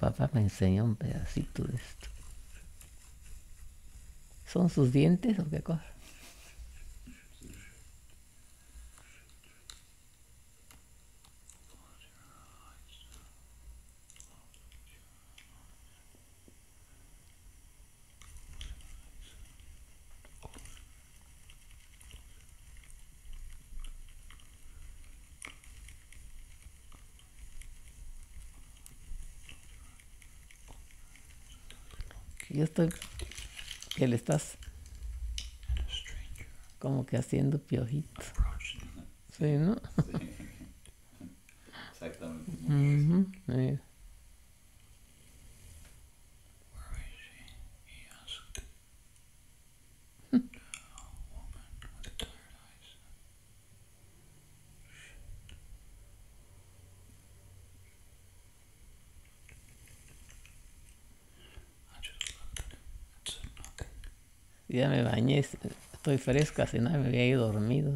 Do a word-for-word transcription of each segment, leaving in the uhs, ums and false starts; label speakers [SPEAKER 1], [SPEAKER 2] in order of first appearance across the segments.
[SPEAKER 1] papá me enseñó un pedacito de esto. ¿Son sus dientes o qué cosa? Yo estoy, que le estás como que haciendo piojitos. Sí, ¿no?
[SPEAKER 2] Sí. Exactamente.
[SPEAKER 1] Uh-huh. Sí. Ya me bañé, estoy fresca, si no me había ido dormido.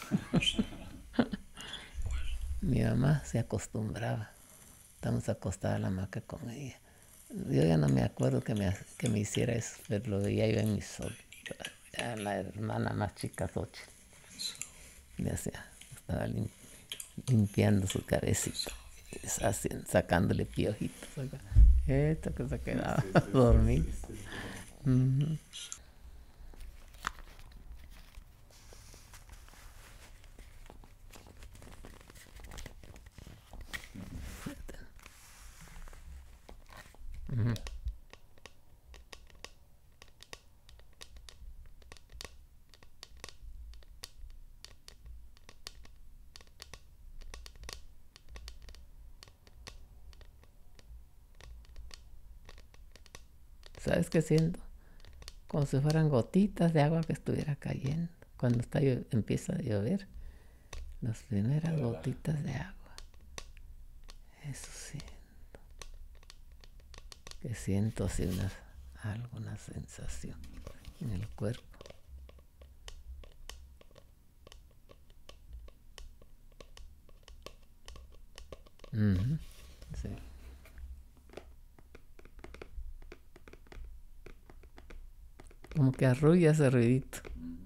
[SPEAKER 1] Mi mamá se acostumbraba. Estamos acostadas a la hamaca con ella. Yo ya no me acuerdo que me, que me hiciera eso, pero lo veía yo en mis ojos. La hermana más chica, Xochitl, le hacía, estaba lim, limpiando su cabecita, haciendo, sacándole piojitos. Esto que se quedaba
[SPEAKER 2] Sí, sí,
[SPEAKER 1] dormido.
[SPEAKER 2] sí, sí, sí.
[SPEAKER 1] Uh-huh. Uh-huh. ¿Sabes qué siento? Como si fueran gotitas de agua que estuviera cayendo. Cuando está, empieza a llover, las primeras gotitas de agua. Eso siento. Que siento así una, alguna sensación en el cuerpo. Uh-huh. Sí. Como que arrulla ese ruidito.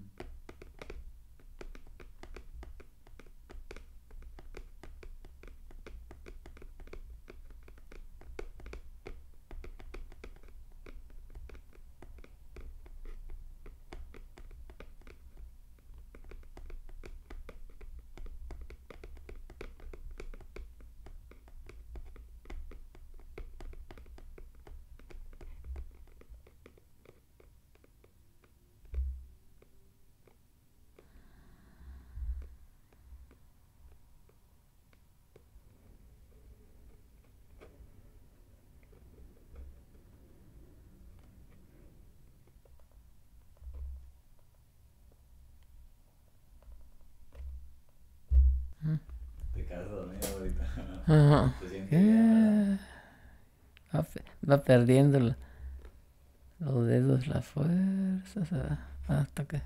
[SPEAKER 2] Te quedas dormido ahorita.
[SPEAKER 1] Ajá.
[SPEAKER 2] Se siente bien,
[SPEAKER 1] Yeah. Va, va perdiendo la, los dedos, la fuerza, hasta que...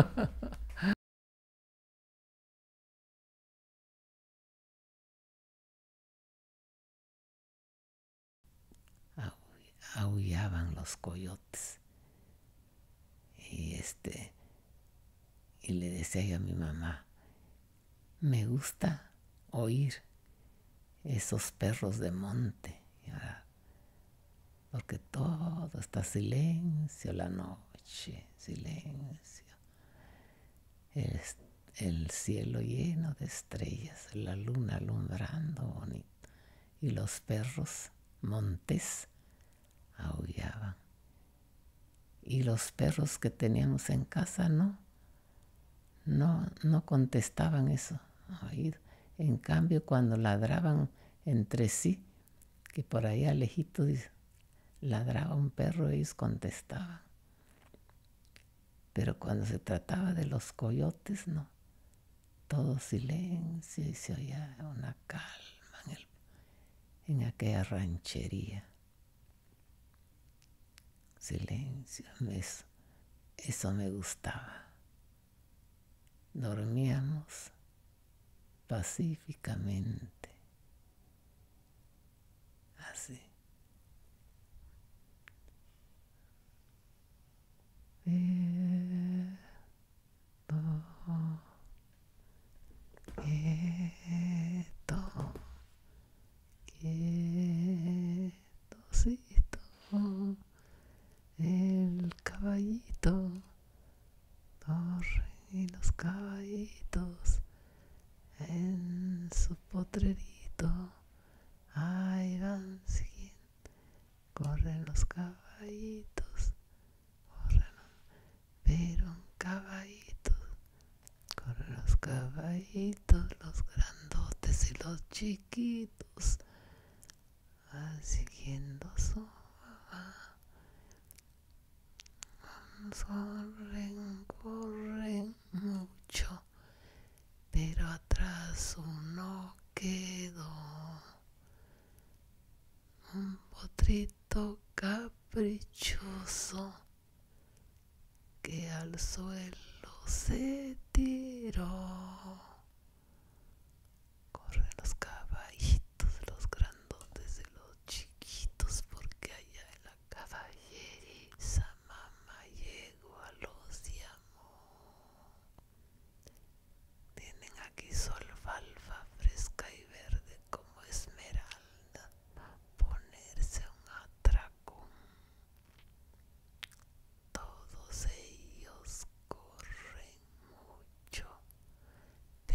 [SPEAKER 1] Aullaban los coyotes. Y este, y le decía yo a mi mamá, me gusta oír esos perros de monte, ¿verdad? Porque todo está silencio la noche, silencio. El, el cielo lleno de estrellas, la luna alumbrando bonito. Y los perros montes aullaban. Y los perros que teníamos en casa no, no, no contestaban eso. Oído. En cambio, cuando ladraban entre sí, que por allá lejito ladraba un perro, ellos contestaban. Pero cuando se trataba de los coyotes, no. Todo silencio y se oía una calma en, el, en aquella ranchería. Silencio, eso, eso me gustaba. Dormíamos pacíficamente, así. caballitos, corren, pero caballitos, corren los caballitos, los grandotes y los chiquitos, van siguiendo su mamá. Corren, corren mucho, pero atrás uno quedó. Un potrito caprichoso que al suelo se tiró. Corren los caballitos, los grandotes y los chiquitos, porque allá en la caballeriza mamá yegua los llamó. Tienen aquí su alfalfa fresca y verde como esmeralda, ponerse un atracón. Todos ellos corren mucho,